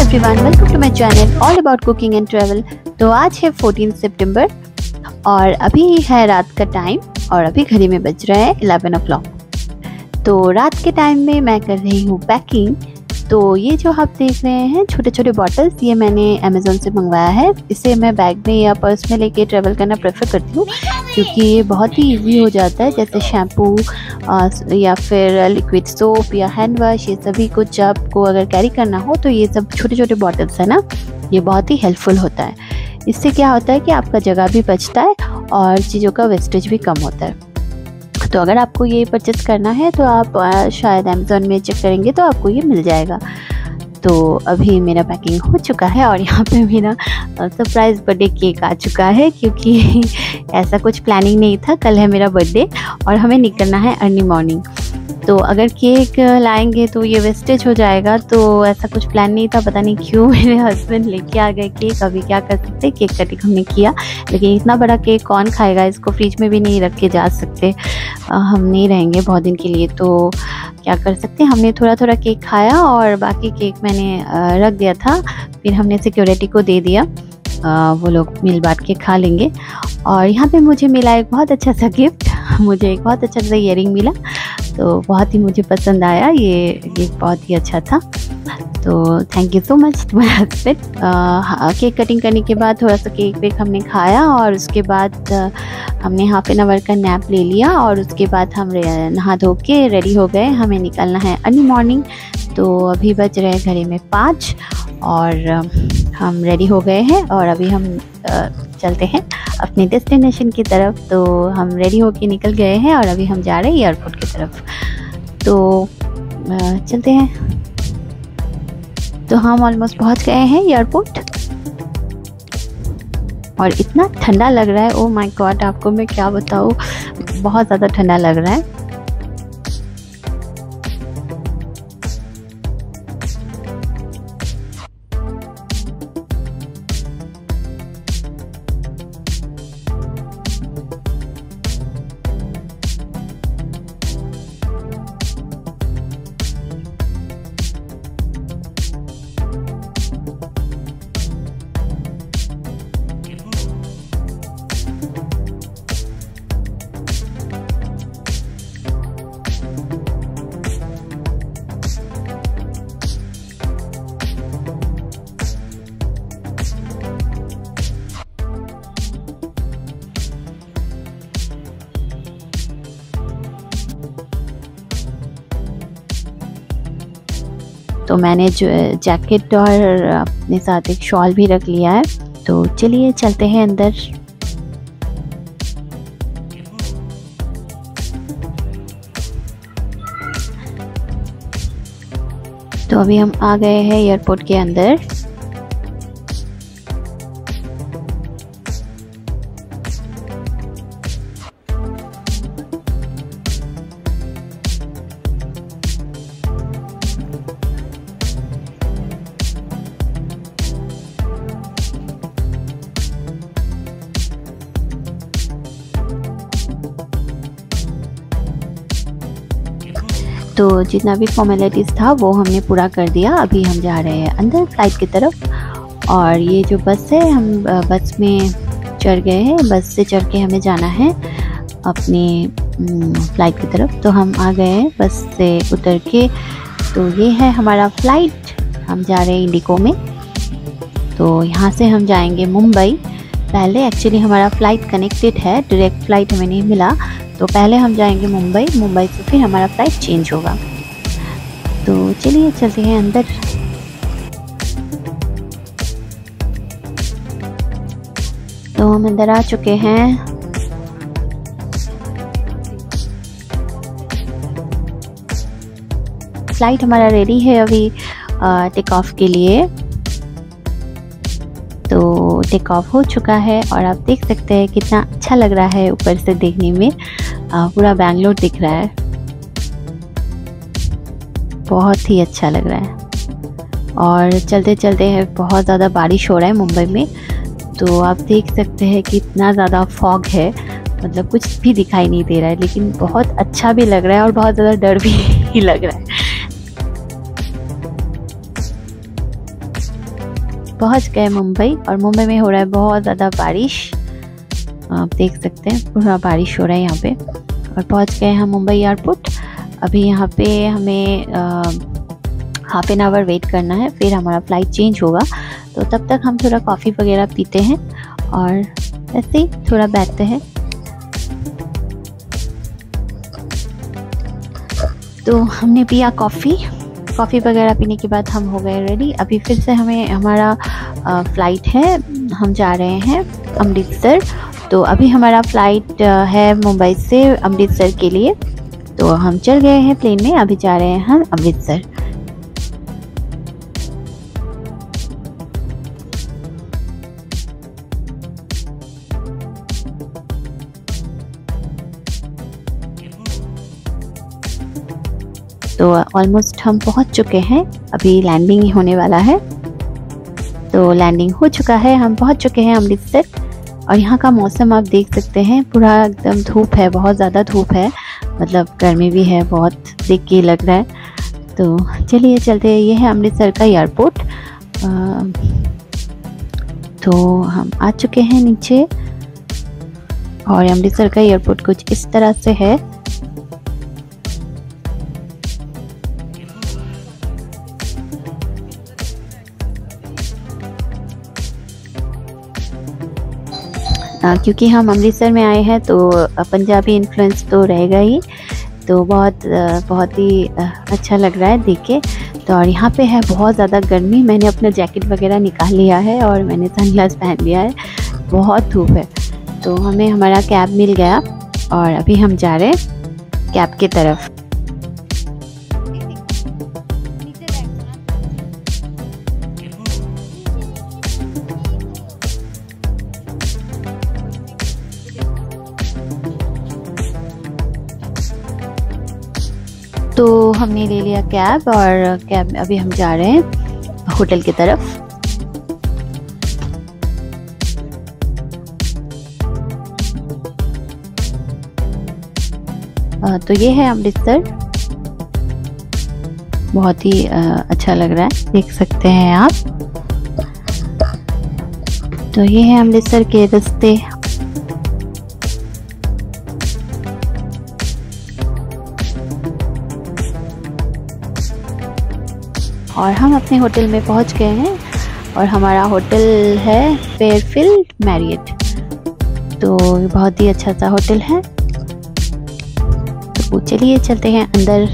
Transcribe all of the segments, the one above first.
Everyone, welcome to my channel all about cooking and travel. तो आज है 14 सितंबर और अभी है रात का टाइम और अभी घड़ी में बज रहा है 11 o'clock। तो रात के टाइम में मैं कर रही हूँ पैकिंग। तो ये जो आप देख रहे हैं छोटे छोटे बॉटल्स, ये मैंने अमेज़ोन से मंगवाया है। इसे मैं बैग में या पर्स में लेके ट्रैवल करना प्रेफर करती हूँ क्योंकि ये बहुत ही इजी हो जाता है। जैसे शैम्पू या फिर लिक्विड सोप या हैंड वॉश, ये सभी कुछ आपको अगर कैरी करना हो तो ये सब छोटे छोटे बॉटल्स है ना, ये बहुत ही हेल्पफुल होता है। इससे क्या होता है कि आपका जगह भी बचता है और चीज़ों का वेस्टेज भी कम होता है। तो अगर आपको ये परचेस करना है तो आप शायद अमेज़ोन में चेक करेंगे तो आपको ये मिल जाएगा। तो अभी मेरा पैकिंग हो चुका है और यहाँ पे मेरा सरप्राइज़ बर्थडे केक आ चुका है क्योंकि ऐसा कुछ प्लानिंग नहीं था। कल है मेरा बर्थडे और हमें निकलना है अर्ली मॉर्निंग। तो अगर केक लाएंगे तो ये वेस्टेज हो जाएगा, तो ऐसा कुछ प्लान नहीं था। पता नहीं क्यों मेरे हस्बैंड लेके आ गए केक। अभी क्या कर सकते, केक कटिंग हमने किया, लेकिन इतना बड़ा केक कौन खाएगा, इसको फ्रिज में भी नहीं रख के जा सकते, हम नहीं रहेंगे बहुत दिन के लिए। तो क्या कर सकते हैं, हमने थोड़ा थोड़ा केक खाया और बाकी केक मैंने रख दिया था। फिर हमने सिक्योरिटी को दे दिया, वो लोग मिल बांट के खा लेंगे। और यहाँ पे मुझे मिला एक बहुत अच्छा सा गिफ्ट, मुझे एक बहुत अच्छा सा ईयरिंग मिला, तो बहुत ही मुझे पसंद आया। ये बहुत ही अच्छा था, तो thank you so much to my husband. Cake cutting करने के बाद थोड़ा सा केक वेक हमने खाया और उसके बाद हमने हाफ एन आवर का नैप ले लिया और उसके बाद हम नहा धो के रेडी हो गए। हमें निकलना है अर्ली मॉर्निंग। तो अभी बज रहे हैं घड़ी में 5 और हम रेडी हो गए हैं और अभी हम चलते हैं अपने डेस्टिनेशन की तरफ। तो हम रेडी होके निकल गए हैं और अभी हम जा रहे हैं एयरपोर्ट की तरफ। तो चलते हैं। तो हम ऑलमोस्ट पहुंच गए हैं एयरपोर्ट और इतना ठंडा लग रहा है, ओ माय गॉड, आपको मैं क्या बताऊँ, बहुत ज़्यादा ठंडा लग रहा है। तो मैंने जो जैकेट और अपने साथ एक शॉल भी रख लिया है। तो चलिए चलते हैं अंदर। तो अभी हम आ गए हैं एयरपोर्ट के अंदर। तो जितना भी फॉर्मेलिटीज़ था वो हमने पूरा कर दिया। अभी हम जा रहे हैं अंदर फ्लाइट की तरफ। और ये जो बस है, हम बस में चढ़ गए हैं। बस से चढ़ के हमें जाना है अपनी फ्लाइट की तरफ। तो हम आ गए हैं बस से उतर के। तो ये है हमारा फ़्लाइट, हम जा रहे हैं इंडिगो में। तो यहाँ से हम जाएंगे मुंबई। पहले एक्चुअली हमारा फ़्लाइट कनेक्टेड है, डायरेक्ट फ़्लाइट हमें नहीं मिला, तो पहले हम जाएंगे मुंबई, मुंबई से फिर हमारा फ़्लाइट चेंज होगा। तो चलिए चलते हैं अंदर। तो हम अंदर आ चुके हैं। फ़्लाइट हमारा रेडी है अभी टेक ऑफ के लिए। तो टेक ऑफ हो चुका है और आप देख सकते हैं कितना अच्छा लग रहा है ऊपर से देखने में। पूरा बैंगलोर दिख रहा है, बहुत ही अच्छा लग रहा है। और चलते चलते हैं, बहुत ज़्यादा बारिश हो रहा है मुंबई में। तो आप देख सकते हैं कि इतना ज़्यादा फॉग है, मतलब कुछ भी दिखाई नहीं दे रहा है, लेकिन बहुत अच्छा भी लग रहा है और बहुत ज़्यादा डर भी लग रहा है। पहुंच गए मुंबई। और मुंबई में हो रहा है बहुत ज़्यादा बारिश, आप देख सकते हैं पूरा बारिश हो रहा है यहाँ पे। और पहुंच गए हम मुंबई एयरपोर्ट। अभी यहाँ पे हमें हाफ एन आवर वेट करना है, फिर हमारा फ़्लाइट चेंज होगा। तो तब तक हम थोड़ा कॉफ़ी वगैरह पीते हैं और ऐसे ही थोड़ा बैठते हैं। तो हमने पिया कॉफ़ी वगैरह पीने के बाद हम हो गए रेडी। अभी फिर से हमें हमारा फ़्लाइट है, हम जा रहे हैं अमृतसर। तो अभी हमारा फ़्लाइट है मुंबई से अमृतसर के लिए। तो हम चल गए हैं प्लेन में, अभी जा रहे हैं हम अमृतसर। तो ऑलमोस्ट हम पहुंच चुके हैं, अभी लैंडिंग ही होने वाला है। तो लैंडिंग हो चुका है, हम पहुंच चुके हैं अमृतसर। और यहाँ का मौसम आप देख सकते हैं, पूरा एकदम धूप है, बहुत ज़्यादा धूप है, मतलब गर्मी भी है बहुत, देख के लग रहा है। तो चलिए चलते हैं, ये है अमृतसर का एयरपोर्ट। तो हम आ चुके हैं नीचे और अमृतसर का एयरपोर्ट कुछ इस तरह से है। क्योंकि हम अमृतसर में आए हैं तो पंजाबी इन्फ्लुएंस तो रहेगा ही, तो बहुत ही अच्छा लग रहा है देख के। तो और यहाँ पे है बहुत ज़्यादा गर्मी, मैंने अपना जैकेट वगैरह निकाल लिया है और मैंने सनग्लास पहन लिया है, बहुत धूप है। तो हमें हमारा कैब मिल गया और अभी हम जा रहे हैं कैब की तरफ। तो हमने ले लिया कैब और कैब में अभी हम जा रहे हैं होटल की तरफ। तो ये है अमृतसर, बहुत ही अच्छा लग रहा है, देख सकते हैं आप। तो ये है अमृतसर के रास्ते। और हम अपने होटल में पहुंच गए हैं और हमारा होटल है फेयरफील्ड मैरियट। तो बहुत ही अच्छा सा होटल है। तो चलिए चलते हैं अंदर।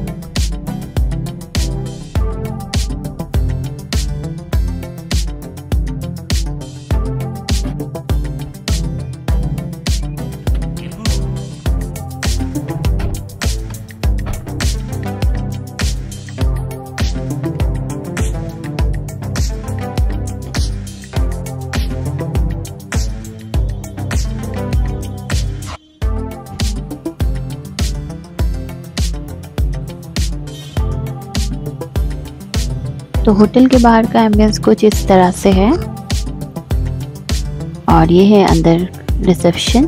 तो होटल के बाहर का एम्बियंस कुछ इस तरह से है और ये है अंदर रिसेप्शन।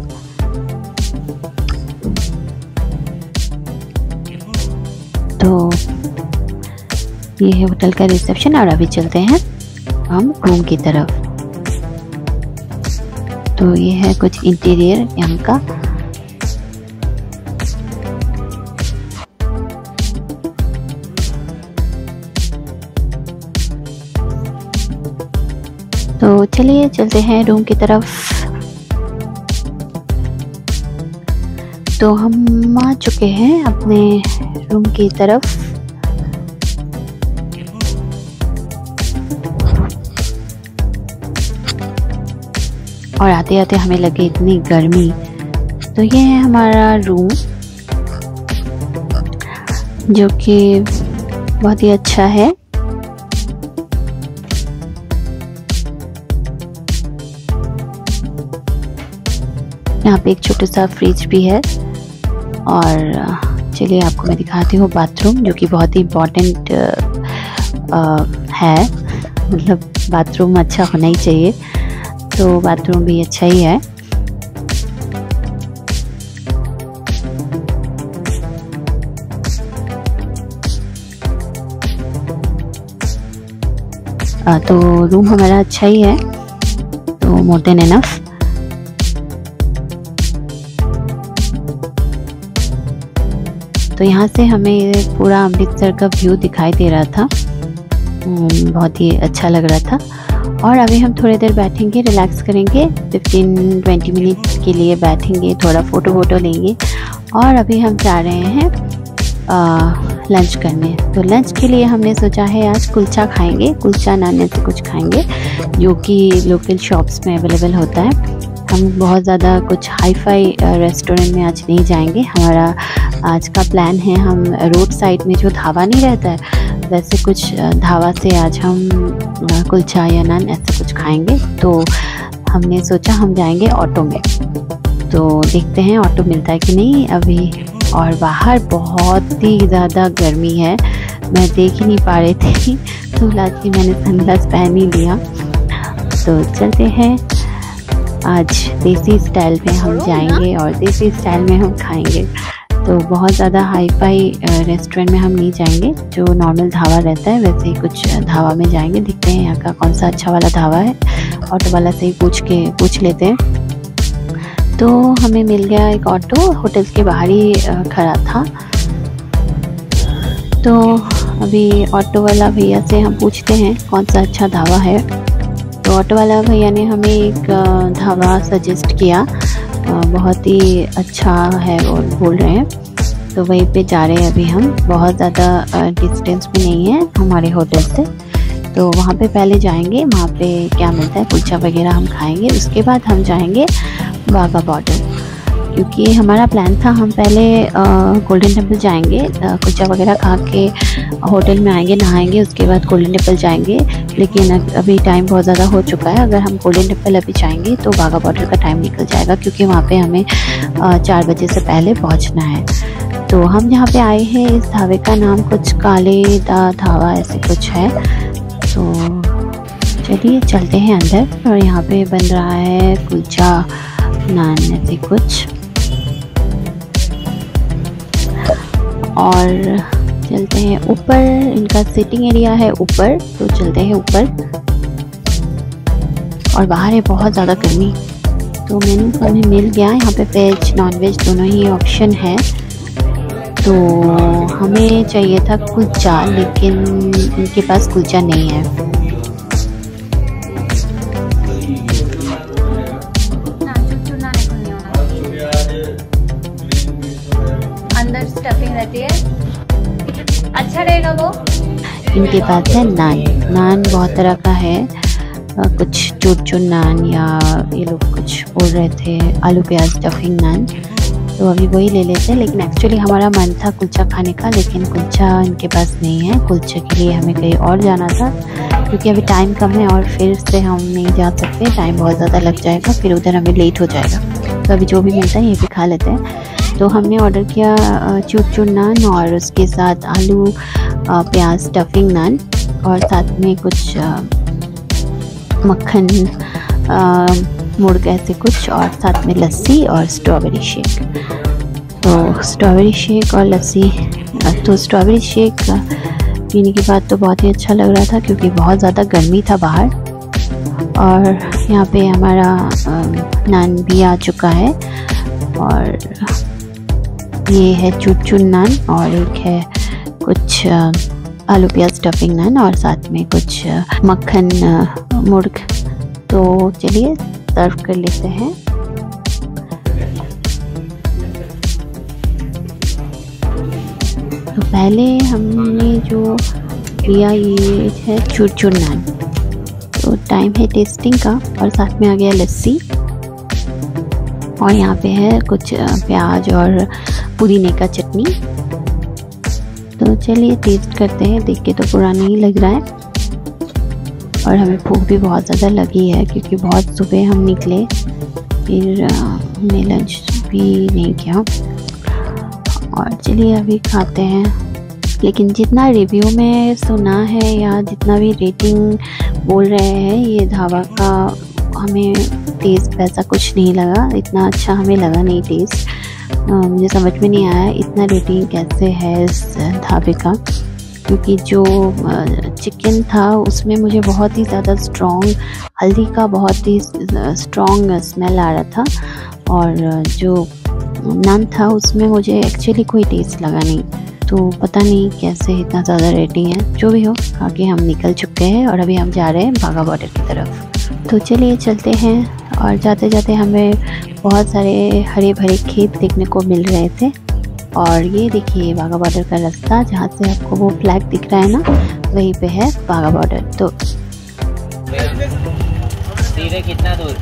तो ये है होटल का रिसेप्शन और अभी चलते हैं हम रूम की तरफ। तो ये है कुछ इंटीरियर यहाँ का। तो चलिए चलते हैं रूम की तरफ। तो हम आ चुके हैं अपने रूम की तरफ। और आते आते हमें लगे इतनी गर्मी। तो ये है हमारा रूम जो कि बहुत ही अच्छा है। यहाँ पे एक छोटा सा फ्रिज भी है। और चलिए आपको मैं दिखाती हूँ बाथरूम, जो कि बहुत ही इम्पोर्टेंट है, मतलब बाथरूम अच्छा होना ही चाहिए। तो बाथरूम भी अच्छा ही है। तो रूम हमारा अच्छा ही है, तो मोर देन एनफ। तो यहाँ से हमें पूरा अमृतसर का व्यू दिखाई दे रहा था, बहुत ही अच्छा लग रहा था। और अभी हम थोड़ी देर बैठेंगे, रिलैक्स करेंगे, 15-20 मिनट के लिए बैठेंगे, थोड़ा फ़ोटो वोटो लेंगे। और अभी हम जा रहे हैं लंच करने। तो लंच के लिए हमने सोचा है आज कुलचा खाएंगे, कुलचा नान से कुछ खाएंगे जो कि लोकल शॉप्स में अवेलेबल होता है। हम बहुत ज़्यादा कुछ हाई फाई रेस्टोरेंट में आज नहीं जाएंगे। हमारा आज का प्लान है, हम रोड साइड में जो ढाबा नहीं रहता है वैसे कुछ ढाबा से आज हम कुलचा या नान ऐसा कुछ खाएंगे। तो हमने सोचा हम जाएंगे ऑटो में, तो देखते हैं ऑटो मिलता है कि नहीं अभी। और बाहर बहुत ही ज़्यादा गर्मी है, मैं देख ही नहीं पा रही थी, तो लास्ट मैंने सनग्लास पहन ही लिया। तो चलते हैं, आज देसी स्टाइल में हम जाएंगे और देसी स्टाइल में हम खाएंगे। तो बहुत ज़्यादा हाई फाई रेस्टोरेंट में हम नहीं जाएंगे, जो नॉर्मल ढाबा रहता है वैसे ही कुछ ढाबा में जाएंगे। देखते हैं यहाँ का कौन सा अच्छा वाला ढाबा है, ऑटो वाला से ही पूछ लेते हैं। तो हमें मिल गया एक ऑटो, होटल के बाहर ही खड़ा था। तो अभी ऑटो वाला भैया से हम पूछते हैं कौन सा अच्छा ढाबा है। तो ऑटो वाला भैया ने हमें एक ढाबा सजेस्ट किया, बहुत ही अच्छा है और बोल रहे हैं, तो वहीं पे जा रहे हैं अभी हम। बहुत ज़्यादा डिस्टेंस भी नहीं है हमारे होटल से, तो वहाँ पे पहले जाएंगे, वहाँ पे क्या मिलता है कुलचा वगैरह हम खाएंगे। उसके बाद हम जाएंगे बाघा बॉर्डर, क्योंकि हमारा प्लान था हम पहले गोल्डन टेम्पल जाएंगे, कुलचा वगैरह खा के होटल में आएंगे, नहाएंगे, उसके बाद गोल्डन टेम्पल जाएंगे। लेकिन अभी टाइम बहुत ज़्यादा हो चुका है, अगर हम गोल्डन टेम्पल अभी जाएंगे तो बाघा बॉर्डर का टाइम निकल जाएगा, क्योंकि वहाँ पे हमें 4 बजे से पहले पहुँचना है। तो हम जहाँ पे आए हैं, इस ढाबे का नाम कुछ काले दा ढाबा ऐसे कुछ है। तो चलिए चलते हैं अंदर, और यहाँ पे बन रहा है कुलचा नान ऐसे कुछ। और चलते हैं ऊपर, इनका सिटिंग एरिया है ऊपर, तो चलते हैं ऊपर। और बाहर है बहुत ज़्यादा गर्मी, तो मेनू हमें मिल गया। यहाँ पे वेज नॉन वेज दोनों ही ऑप्शन है। तो हमें चाहिए था कुलचा, लेकिन इनके पास कुलचा नहीं है। अंदर स्टफिंग रहती है, अच्छा रहेगा वो। इनके पास है नान बहुत तरह का है, कुछ चूर नान, या ये लोग कुछ बोल रहे थे आलू प्याज स्टफिंग नान, तो अभी वही ले लेते हैं। लेकिन एक्चुअली हमारा मन था कुलचा खाने का, लेकिन कुलचा इनके पास नहीं है। कुलचे के लिए हमें कहीं और जाना था, क्योंकि अभी टाइम कम है और फिर से हम नहीं जा सकते, टाइम बहुत ज़्यादा लग जाएगा, फिर उधर हमें लेट हो जाएगा। तो अभी जो भी मिलता है यहीं पे खा लेते हैं। तो हमने ऑर्डर किया चूर नान, और उसके साथ आलू प्याज स्टफिंग नान, और साथ में कुछ मक्खन मुर्ग ऐसे कुछ, और साथ में लस्सी और स्ट्रॉबेरी शेक। तो स्ट्रॉबेरी शेक और लस्सी, तो स्ट्रॉबेरी शेक पीने के बाद तो बहुत ही अच्छा लग रहा था, क्योंकि बहुत ज़्यादा गर्मी था बाहर। और यहाँ पे हमारा नान भी आ चुका है, और ये है चूर नान, और एक है कुछ आलू प्याज स्टफिंग नान, और साथ में कुछ मक्खन मुर्ग। तो चलिए सर्व कर लेते हैं। तो पहले हमने जो लिया ये है चूर नान, तो टाइम है टेस्टिंग का, और साथ में आ गया लस्सी, और यहाँ पे है कुछ प्याज और पुदीने का चटनी। तो चलिए टेस्ट करते हैं, देख के तो पूरा नहीं लग रहा है, और हमें भूख भी बहुत ज़्यादा लगी है, क्योंकि बहुत सुबह हम निकले, फिर हमने लंच भी नहीं किया। और चलिए अभी खाते हैं। लेकिन जितना रिव्यू में सुना है या जितना भी रेटिंग बोल रहे हैं, ये ढाबा का हमें टेस्ट वैसा कुछ नहीं लगा, इतना अच्छा हमें लगा नहीं टेस्ट। मुझे समझ में नहीं आया इतना रेटिंग कैसे है इस ढाबे का। क्योंकि जो चिकन था उसमें मुझे बहुत ही ज़्यादा स्ट्रॉन्ग हल्दी का बहुत ही स्ट्रॉन्ग स्मेल आ रहा था, और जो नान था उसमें मुझे एक्चुअली कोई टेस्ट लगा नहीं। तो पता नहीं कैसे इतना ज़्यादा रेटिंग है। जो भी हो, आगे हम निकल चुके हैं और अभी हम जा रहे हैं बाघा बॉर्डर की तरफ। तो चलिए चलते हैं। और जाते जाते हमें बहुत सारे हरे भरे खेत देखने को मिल रहे थे। और ये देखिए बाघा बॉर्डर का रास्ता, जहाँ से आपको वो फ्लैग दिख रहा है ना, वहीं पे है बाघा बॉर्डर। तो धीरे कितना दूर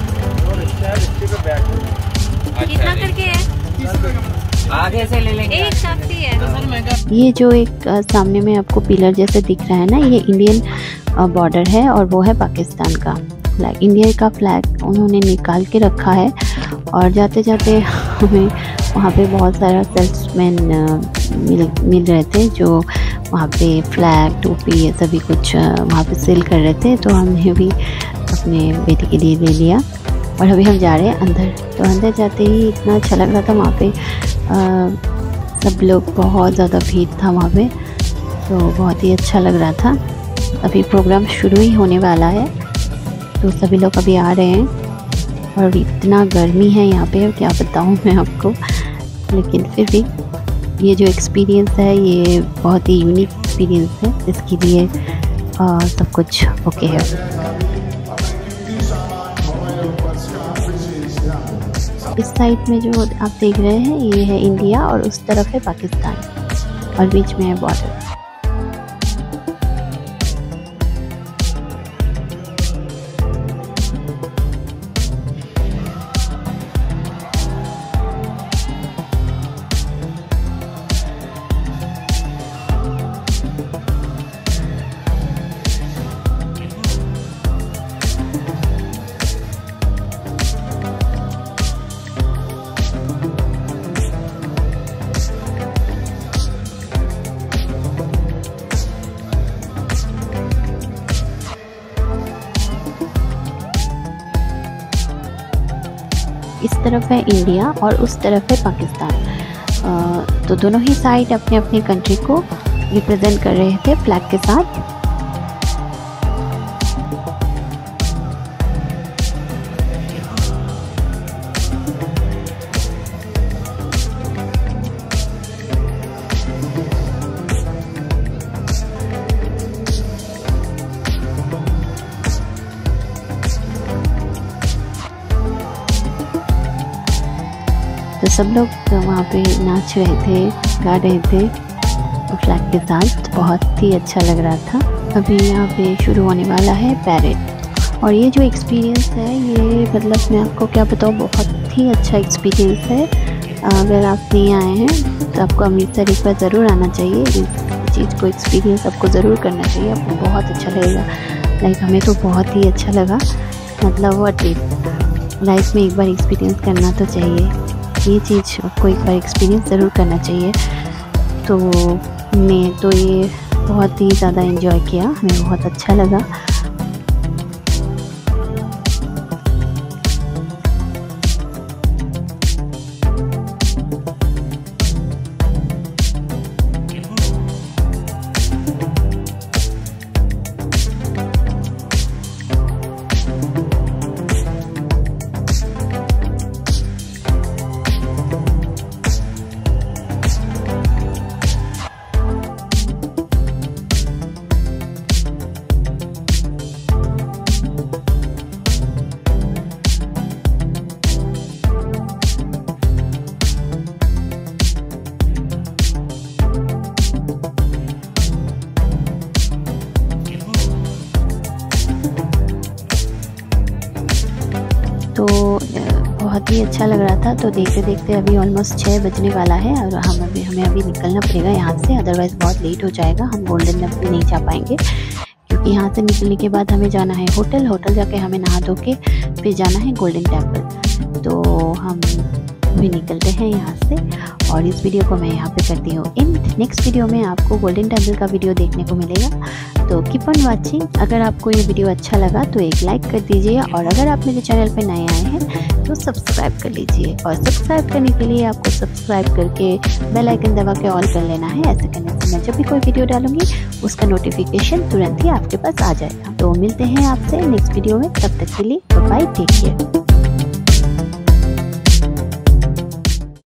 कितना करके है? आगे से ले लेंगे, एक काफी है। ये जो एक सामने में आपको पिलर जैसे दिख रहा है ना, ये इंडियन बॉर्डर है और वो है पाकिस्तान का फ्लैग। इंडिया का फ्लैग उन्होंने निकाल के रखा है। और जाते जाते हमें वहाँ पे बहुत सारा सेल्समैन मिल रहे थे, जो वहाँ पे फ्लैग टोपी ये सभी कुछ वहाँ पे सेल कर रहे थे। तो हमने भी अपने बेटे के लिए ले लिया और अभी हम जा रहे हैं अंदर। तो अंदर जाते ही इतना अच्छा लग रहा था वहाँ पे, सब लोग, बहुत ज़्यादा भीड़ था वहाँ पे, तो बहुत ही अच्छा लग रहा था। अभी प्रोग्राम शुरू ही होने वाला है, तो सभी लोग अभी आ रहे हैं। और इतना गर्मी है यहाँ पे, क्या बताऊँ मैं आपको, लेकिन फिर भी ये जो एक्सपीरियंस है ये बहुत ही यूनिक एक्सपीरियंस है, इसके लिए सब कुछ ओके है। इस साइड में जो आप देख रहे हैं ये है इंडिया और उस तरफ है पाकिस्तान और बीच में है बॉर्डर। इस तरफ है इंडिया और उस तरफ है पाकिस्तान। तो दोनों ही साइड अपने अपने कंट्री को रिप्रेजेंट कर रहे थे फ्लैग के साथ। तो सब लोग वहाँ पे नाच रहे थे, गा रहे थे फ्लैग के साथ, बहुत ही अच्छा लग रहा था। अभी यहाँ पे शुरू होने वाला है पैरेड। और ये जो एक्सपीरियंस है ये मतलब मैं आपको क्या बताऊँ, बहुत ही अच्छा एक्सपीरियंस है। अगर आप नहीं आए हैं तो आपको अमृतसर एक बार ज़रूर आना चाहिए। इस चीज़ को एक्सपीरियंस आपको ज़रूर करना चाहिए, आपको बहुत अच्छा लगेगा। लाइक हमें तो बहुत ही अच्छा लगा, मतलब वो लाइफ में एक बार एक्सपीरियंस करना तो चाहिए। ये चीज़ आपको एक बार एक्सपीरियंस ज़रूर करना चाहिए। तो मैं तो ये बहुत ही ज़्यादा एंजॉय किया, हमें बहुत अच्छा लगा। तो बहुत ही अच्छा लग रहा था। तो देखते देखते अभी ऑलमोस्ट 6 बजने वाला है और हमें अभी निकलना पड़ेगा यहाँ से, अदरवाइज़ बहुत लेट हो जाएगा। हम गोल्डन टेम्पल नहीं जा पाएंगे, क्योंकि यहाँ से निकलने के बाद हमें जाना है होटल जाके हमें नहा धो के फिर जाना है गोल्डन टेम्पल। तो हम भी निकलते हैं यहाँ से। और इस वीडियो को मैं यहाँ पे करती हूँ एंड। नेक्स्ट वीडियो में आपको गोल्डन टेम्पल का वीडियो देखने को मिलेगा, तो कीप ऑन वाचिंग। अगर आपको ये वीडियो अच्छा लगा तो एक लाइक कर दीजिए, और अगर आप मेरे चैनल पे नए आए हैं तो सब्सक्राइब कर लीजिए। और सब्सक्राइब करने के लिए आपको सब्सक्राइब करके बेल आइकन दबा के ऑल कर लेना है। ऐसे करने से मैं जब भी कोई वीडियो डालूंगी उसका नोटिफिकेशन तुरंत ही आपके पास आ जाएगा। तो मिलते हैं आपसे नेक्स्ट वीडियो में, तब तक के लिए बाय, टेक केयर।